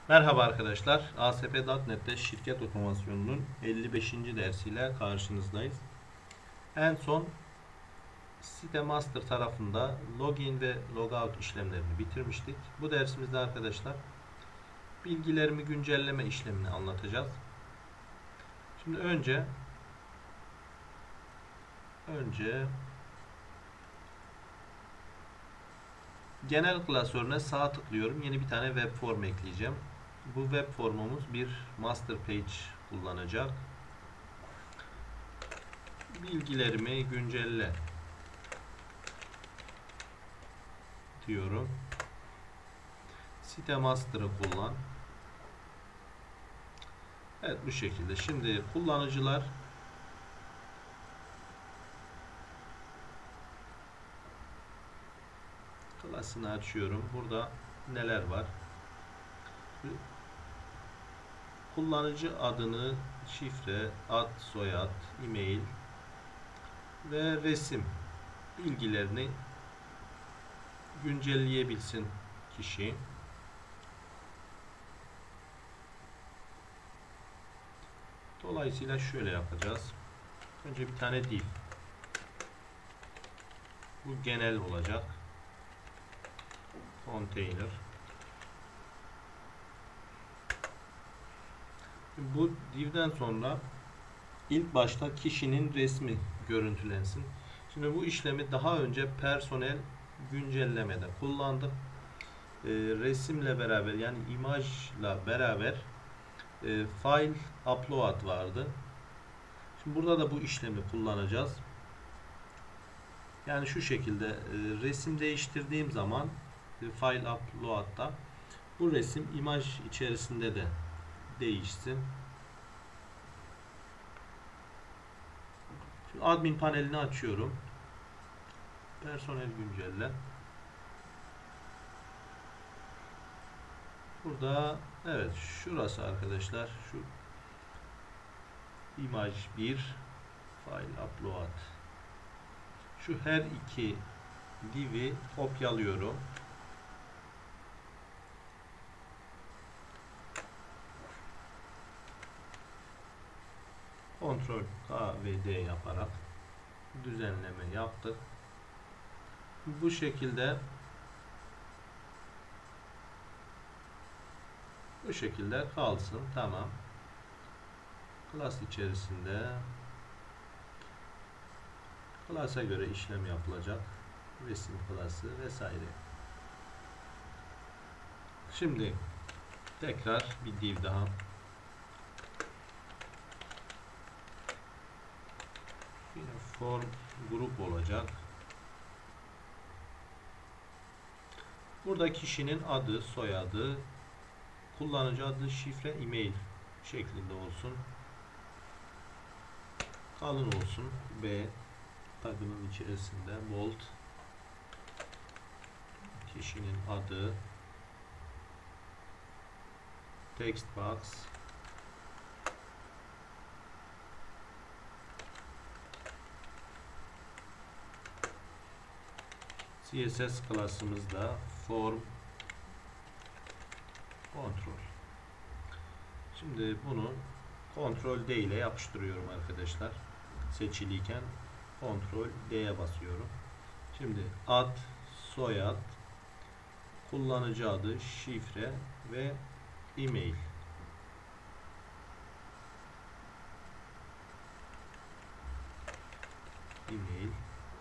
Merhaba arkadaşlar. ASP.NET'te şirket otomasyonunun 55. dersiyle karşınızdayız. En son site master tarafında login ve logout işlemlerini bitirmiştik. Bu dersimizde arkadaşlar bilgilerimi güncelleme işlemini anlatacağız. Şimdi önce genel klasörüne sağ tıklıyorum. Yeni bir tane web form ekleyeceğim. Bu web formumuz bir master page kullanacak. Bilgilerimi güncelle diyorum. Site master'ı kullan. Evet, bu şekilde. Şimdi kullanıcılar klasını açıyorum. Burada neler var? Kullanıcı adını, şifre, ad, soyad, e-mail ve resim bilgilerini güncelleyebilsin kişi. Dolayısıyla şöyle yapacağız. Önce bir tane div. Bu genel olacak. Container. Bu divden sonra ilk başta kişinin resmi görüntülensin. Şimdi bu işlemi daha önce personel güncellemede kullandık. Resimle beraber, yani imajla beraber file upload vardı. Şimdi burada da bu işlemi kullanacağız. Yani şu şekilde resim değiştirdiğim zaman file upload'da bu resim imaj içerisinde de değişsin. Şimdi admin panelini açıyorum. Personel güncelle. Burada evet, şurası arkadaşlar, şu imaj 1 file upload. Şu her iki div'i kopyalıyorum. Ctrl K ve D yaparak düzenleme yaptık. Bu şekilde kalsın. Tamam. Class içerisinde class'a göre işlem yapılacak. Resim class'ı vesaire. Şimdi tekrar bir div daha. Yine form grup olacak. Burada kişinin adı, soyadı, kullanıcı adı, şifre, e-mail şeklinde olsun. Kalın olsun. B tagının içerisinde bold. Kişinin adı, text box, CSS klasımızda form kontrol. Şimdi bunu Ctrl D ile yapıştırıyorum arkadaşlar. Seçiliyken Ctrl D'ye basıyorum. Şimdi ad, soyad, kullanıcı adı, şifre ve e-mail. E-mail.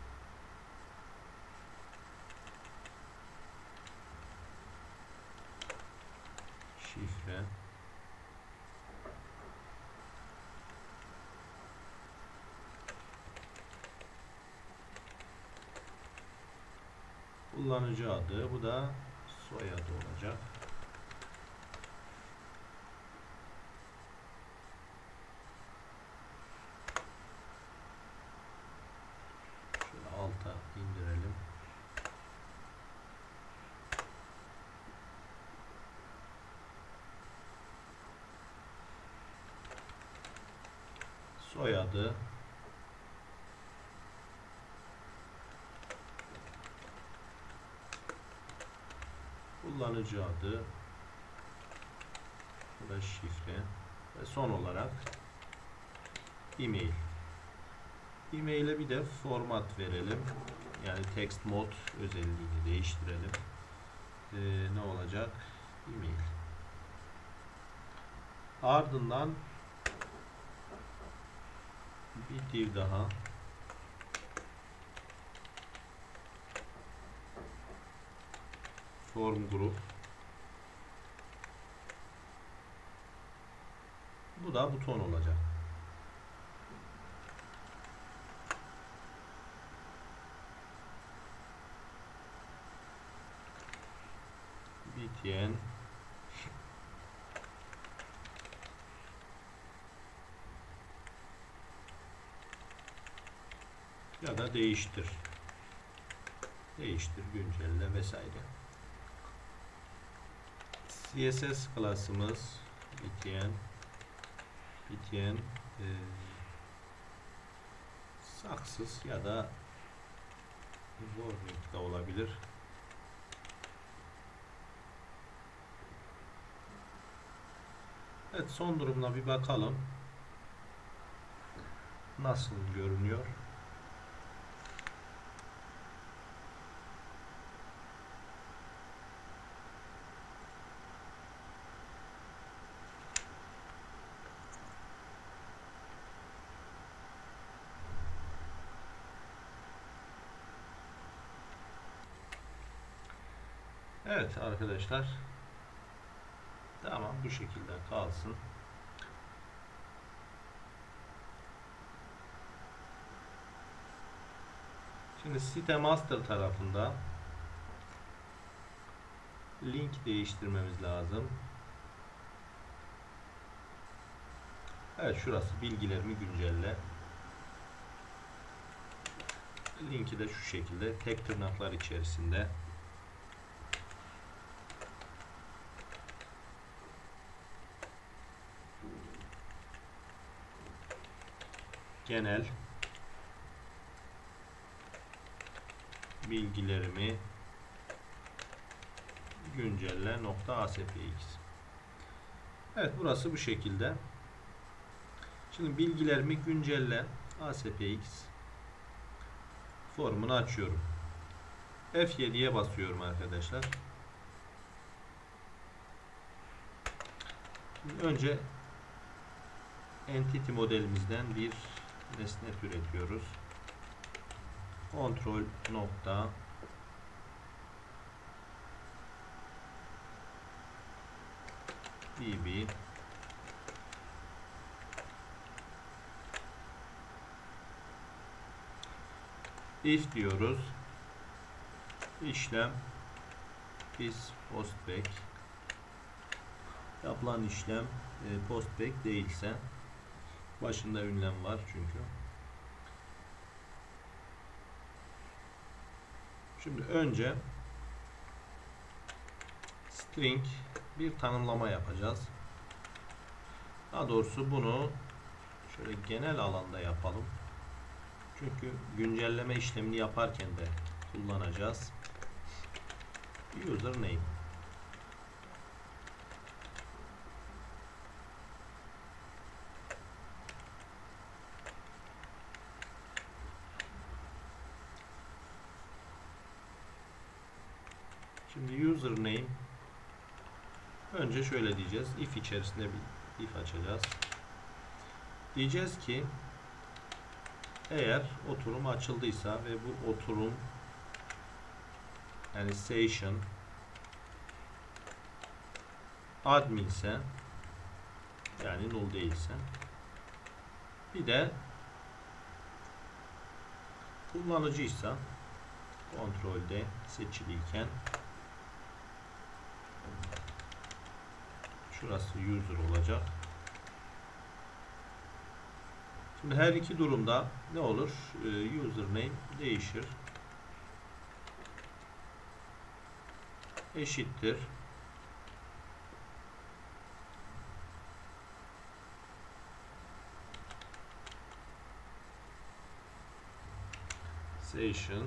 Şifre. Kullanıcı adı, bu da soyadı olacak. Şöyle alta indirelim. Soyadı, kullanıcı adı, Bu da şifre. Ve son olarak e-mail. E-mail'e bir de format verelim. Yani text mode özelliğini değiştirelim. Ne olacak? E-mail. Ardından bir div daha. Form group. Bu da buton olacak. btn ya da değiştir. Değiştir, güncelle vesaire. CSS klasımız btn saksız ya da warning da olabilir. Evet, son durumuna bir bakalım. Nasıl görünüyor? Evet arkadaşlar. Tamam, bu şekilde kalsın. Şimdi site master tarafında link değiştirmemiz lazım. Evet, şurası bilgilerimi güncelle. Linki de şu şekilde tek tırnaklar içerisinde. Genel bilgilerimi güncelle .aspx. Evet, burası bu şekilde. Şimdi bilgilerimi güncelle aspx formunu açıyorum. F7'ye basıyorum arkadaşlar. Şimdi önce entity modelimizden bir nesne türetiyoruz. Kontrol nokta db if diyoruz. İşlem is postback. Yapılan işlem postback değilse, başında ünlem var çünkü. Şimdi önce string bir tanımlama yapacağız. Daha doğrusu bunu şöyle genel alanda yapalım. Çünkü güncelleme işlemini yaparken de kullanacağız. Username. Şimdi username, önce şöyle diyeceğiz. If içerisinde bir if açacağız. Diyeceğiz ki eğer oturum açıldıysa ve bu oturum, yani session admin ise, yani null değilse, bir de kullanıcıysa, kontrolde seçiliyken şurası user olacak. Şimdi her iki durumda ne olur? Username değişir. Eşittir. Session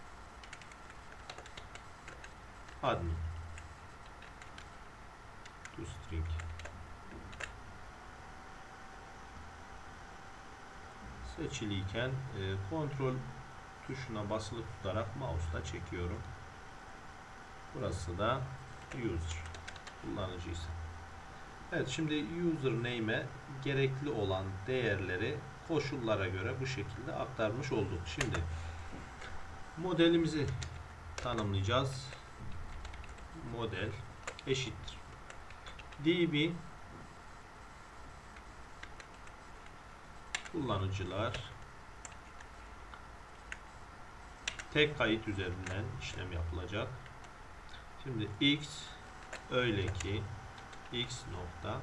admin. toString seçiliyken kontrol tuşuna basılı tutarak mouse'la çekiyorum. Burası da user kullanıcı ise. Evet, şimdi username'e gerekli olan değerleri koşullara göre bu şekilde aktarmış olduk. Şimdi modelimizi tanımlayacağız. Model eşittir db kullanıcılar tek kayıt üzerinden işlem yapılacak. Şimdi x öyle ki x nokta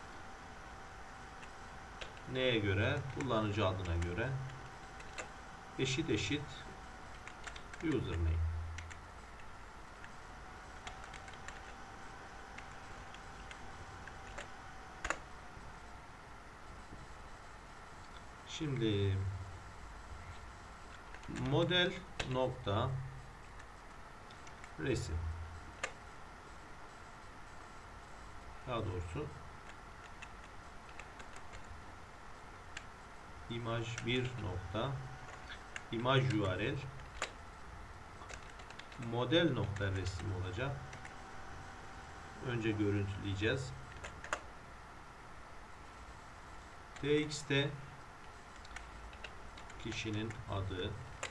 neye göre? Kullanıcı adına göre eşit username. Şimdi model nokta resim, daha doğrusu imaj 1 nokta imaj URL model nokta resim olacak. Önce görüntüleyeceğiz. txt'te kişinin adı,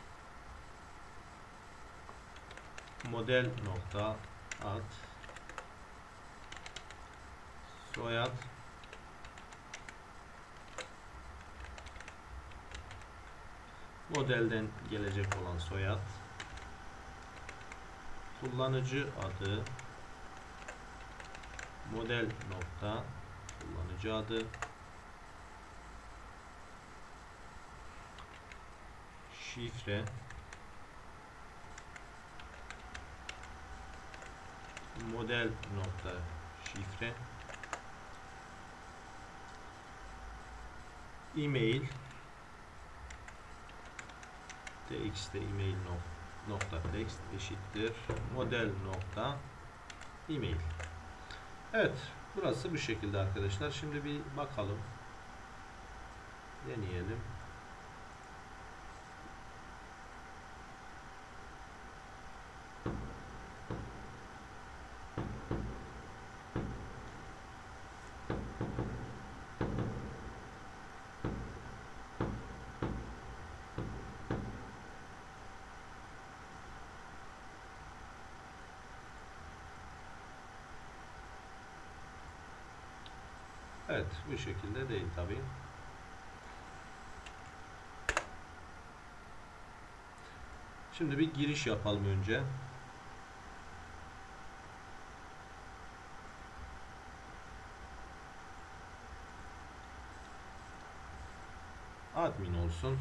model nokta ad, soyad, modelden gelecek olan soyad, kullanıcı adı, model nokta kullanıcı adı, şifre, model nokta şifre, e-mail, txt'te e-mail nokta text eşittir model nokta e-mail. Evet, burası bu şekilde arkadaşlar. Şimdi bir bakalım, deneyelim. Evet, bu şekilde değil tabii. Şimdi bir giriş yapalım önce. Admin olsun.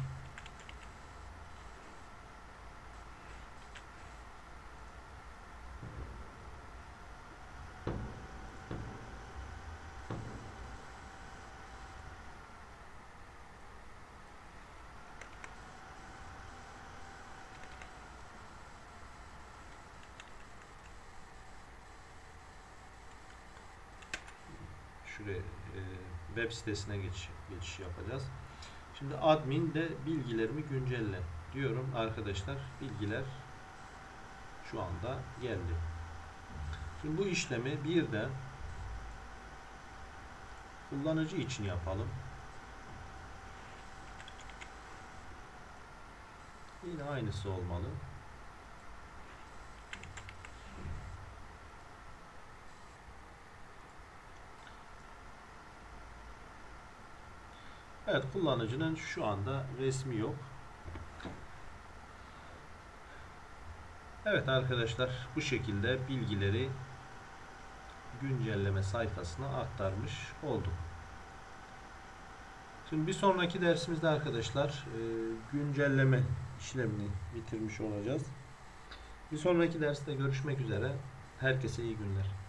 Şuraya web sitesine geçiş yapacağız. Şimdi admin de bilgilerimi güncelle diyorum arkadaşlar. Bilgiler şu anda geldi. Şimdi bu işlemi bir de kullanıcı için yapalım. Yine aynısı olmalı. Evet, kullanıcının şu anda resmi yok. Evet arkadaşlar, bu şekilde bilgileri güncelleme sayfasına aktarmış olduk. Şimdi bir sonraki dersimizde arkadaşlar güncelleme işlemini bitirmiş olacağız. Bir sonraki derste görüşmek üzere. Herkese iyi günler.